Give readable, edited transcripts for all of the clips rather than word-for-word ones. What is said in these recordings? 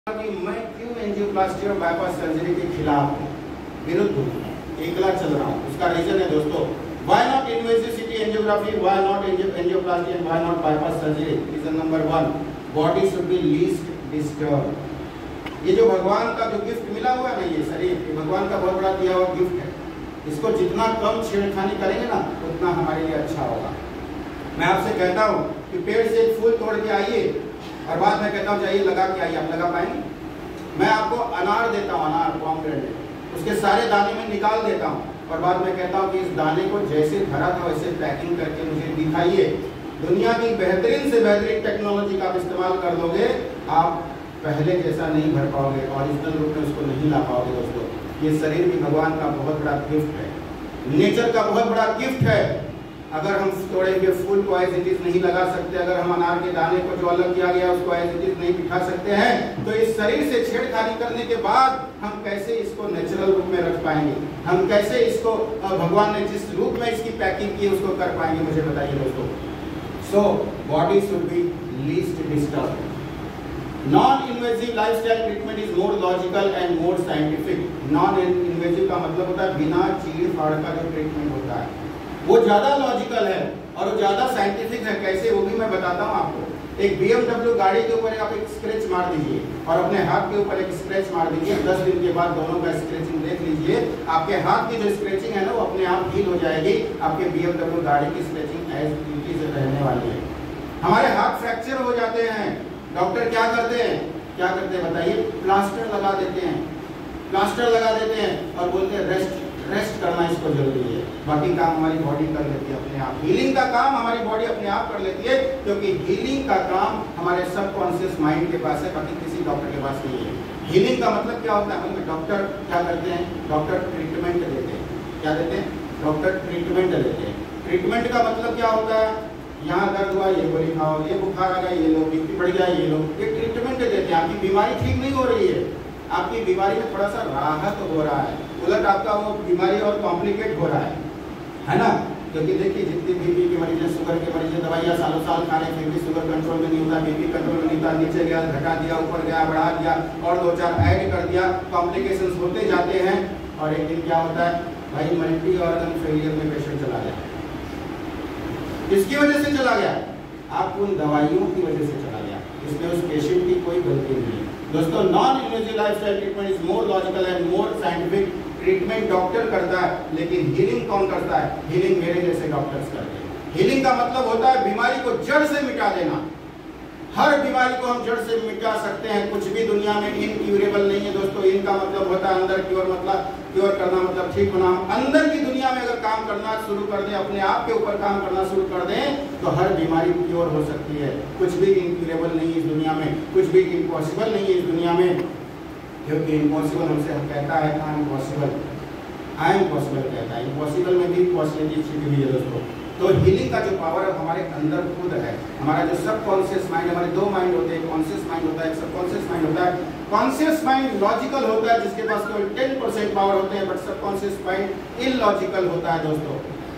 कि मैं क्यों एंजियोप्लास्टी और बाईपास सर्जरी के खिलाफ हूँ, विरुद्ध हूँ, एकला चल रहा हूँ। उसका रीजन है दोस्तों, why not invasive CT angiography, why not angioplasty and why not bypass surgery. Reason number 1, body should be least disturb. ये जो भगवान का जो गिफ्ट मिला हुआ है ना, ये शरीर, ये भगवान का बहुत बड़ा दिया हुआ गिफ्ट है। इसको जितना कम छेड़खानी करेंगे ना, उतना हमारे लिए अच्छा होगा। मैं आपसे कहता हूँ कि पेड़ से एक फूल तोड़ के आइए और बाद में कहता हूँ जाइए लगा के आइए, आप लगा पाएंगे? मैं आपको अनार देता हूँ, अनार पॉमग्रेनेट, उसके सारे दाने में निकाल देता हूँ और बाद में कहता हूँ कि इस दाने को जैसे धरा था वैसे पैकिंग करके मुझे दिखाइए। दुनिया की बेहतरीन से बेहतरीन टेक्नोलॉजी का आप इस्तेमाल कर दोगे, आप पहले जैसा नहीं भर पाओगे, ओरिजिनल रूप में उसको नहीं ला पाओगे। दोस्तों, ये शरीर भी भगवान का बहुत बड़ा गिफ्ट है, नेचर का बहुत बड़ा गिफ्ट है। अगर हम तोड़े हुए फूल को एज इट इज नहीं लगा सकते, अगर हम अनार के दाने को जो अलग किया गया उसको एज इट इज नहीं बिठा सकते हैं, तो इस शरीर से छेड़खानी करने के बाद हम कैसे इसको नेचुरल रूप में रख पाएंगे? हम कैसे इसको भगवान ने जिस रूप में इसकी पैकिंग की उसको कर पाएंगे? मुझे बताइए दोस्तों। So body should be least disturb. Non invasive lifestyle treatment is more logical and more scientific. Non invasive का मतलब होता है बिना चीड़ फाड़ का जो ट्रीटमेंट होता है, वो ज्यादा लॉजिकल है और वो ज्यादा साइंटिफिक है। कैसे, वो भी मैं बताता हूँ आपको। एक BMW गाड़ी के ऊपर आप एक स्क्रैच मार दीजिए और अपने हाथ के ऊपर एक स्क्रैच मार दीजिए, 10 दिन के बाद दोनों का स्क्रैचिंग देख लीजिए, आपके हाथ की जो स्क्रैचिंग है ना वो अपने आप हील हो जाएगी। आपके BMW गाड़ी की स्क्रैचिंग एज इट इज रहने वाली है। हमारे हाथ फ्रैक्चर हो जाते हैं, डॉक्टर क्या करते हैं बताइए? प्लास्टर लगा देते हैं, प्लास्टर लगा देते हैं और बोलते हैं रेस्ट करना इसको जरूरी है। बाकी काम हमारी बॉडी कर लेती है अपने आप। हीलिंग का काम हमारी बॉडी अपने आप कर लेती है, क्योंकि हीलिंग का काम हमारे सबकॉन्शियस माइंड के पास है, बाकी किसी डॉक्टर के पास नहीं है। हीलिंग का मतलब क्या होता है? डॉक्टर क्या करते हैं? डॉक्टर ट्रीटमेंट देते हैं। क्या देते हैं? डॉक्टर ट्रीटमेंट देते हैं। ट्रीटमेंट का मतलब क्या होता है? यहाँ दर्द हुआ, ये गोली खाओ, ये बुखार आ गया, ये लो, बीपी बढ़ गया, ये लो। ये ट्रीटमेंट देते हैं। आपकी बीमारी ठीक नहीं हो रही है, आपकी बीमारी में थोड़ा सा राहत हो रहा है, उलट आपका वो बीमारी और कॉम्प्लिकेट हो रहा है ना? क्योंकि देखिए, जितनी बीपी के मरीज हैं, शुगर के मरीज हैं, दवाइयाँ सालों साल खा रहे हैं, फिर भी शुगर कंट्रोल में नहीं होता, बीपी कंट्रोल में नहीं होता, नीचे गया घटा दिया, ऊपर गया बढ़ा दिया और 2-4 ऐड कर दिया, कॉम्प्लिकेशंस होते जाते हैं और एक दिन क्या होता है भाई, मल्टी ऑर्गन फेलियर में पेशेंट चला गया। किसकी वजह से चला गया? आप उन दवाइयों की वजह से चला गया, इसमें उस पेशेंट की कोई गलती नहीं है। दोस्तों, non invasive lifestyle treatment is more logical and more scientific. Treatment doctor करता है, लेकिन हीलिंग कौन करता है? हीलिंग मेरे जैसे डॉक्टर्स करते हैं। हीलिंग का मतलब होता है बीमारी को जड़ से मिटा देना। हर बीमारी को हम जड़ से मिटा सकते हैं, कुछ भी दुनिया में इनक्यूरेबल नहीं है दोस्तों। इनका मतलब होता है अंदर क्योर, मतलब क्योर करना मतलब ठीक होना। अंदर की दुनिया में अगर काम करना शुरू कर दें, अपने आप के ऊपर काम करना शुरू कर दें, तो हर बीमारी क्योर हो सकती है। कुछ भी इनक्यूरेबल नहीं है इस दुनिया में, कुछ भी इम्पॉसिबल नहीं है इस दुनिया में, क्योंकि इम्पॉसिबल हमसे हम कहता है I am possible, I am possible कहता है। इम्पॉसिबल में भी पॉसिबिलिटी छिपी हुई है दोस्तों। तो हीलिंग का जो पावर है हमारे अंदर खुद है। हमारा जो सबकॉन्शियस माइंड, हमारे 2 माइंड होते हैं, कॉन्शियस माइंड होता है, सबकॉन्शियस माइंड होता है। कॉन्शियस माइंड लॉजिकल होता है, जिसके पास केवल 10% पावर होते हैं, बट सबकॉन्शियस माइंड इलॉजिकल होता है दोस्तों।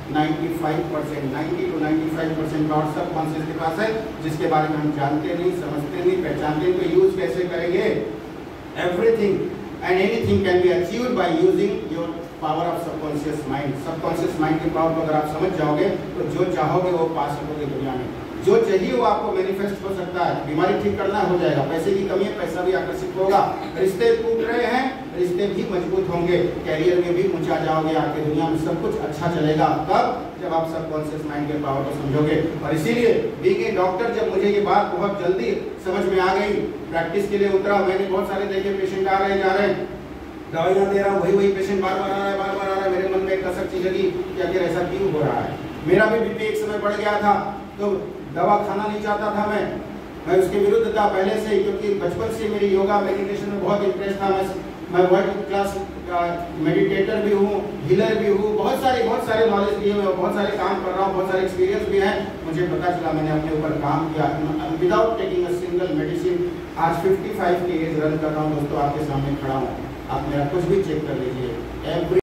95%, 90 to 95% पावर सबकॉन्शियस के पास है, जिसके बारे में हम जानते नहीं, समझते नहीं, पहचानते नहीं। तो यूज कैसे करेंगे? Everything and anything can be achieved by using your power of subconscious mind. Subconscious mind की पावर को अगर आप समझ जाओगे तो जो चाहोगे वो पा सकोगे दुनिया में। जो चाहिए वो आपको मैनिफेस्ट हो सकता है। बीमारी ठीक करना हो जाएगा, पैसे की कमी है, पैसा भी आकर्षित होगा, रिश्ते टूट रहे हैं, रिश्ते भी मजबूत होंगे, कैरियर में भी ऊंचा जाओगे, आपके दुनिया में सब कुछ अच्छा चलेगा। कब? जब आप सबकॉन्शियस माइंड के पावर को समझोगे। और इसीलिए बीइंग ए डॉक्टर, जब मुझे ये बात बहुत जल्दी समझ में आ गई, प्रैक्टिस के लिए उतरा, मैंने बहुत सारे देखे पेशेंट आ रहे जा रहे हैं, दवाइयाँ दे रहा हूँ, वही पेशेंट बार बार आ रहा है, बार बार आ रहा है। मेरे मन में एक कसक चीज लगी कि आखिर ऐसा क्यों हो रहा है? मेरा भी बीपी एक समय बढ़ गया था, तो दवा खाना नहीं चाहता था मैं उसके विरुद्ध था पहले से ही, क्योंकि बचपन से मेरी योगा मेडिटेशन में बहुत इंटरेस्ट था। मैं वर्ल्ड क्लास मेडिटेटर भी हूँ, हीलर भी हूँ, बहुत सारे नॉलेज भी है, मैं बहुत सारे काम कर रहा हूँ, बहुत सारे एक्सपीरियंस भी है। मुझे पता चला, मैंने अपने ऊपर काम किया without taking a single medicine. आज 55 की एज रन कर रहा हूँ दोस्तों, आपके सामने खड़ा हूँ। आप मेरा कुछ भी चेक कर लीजिए।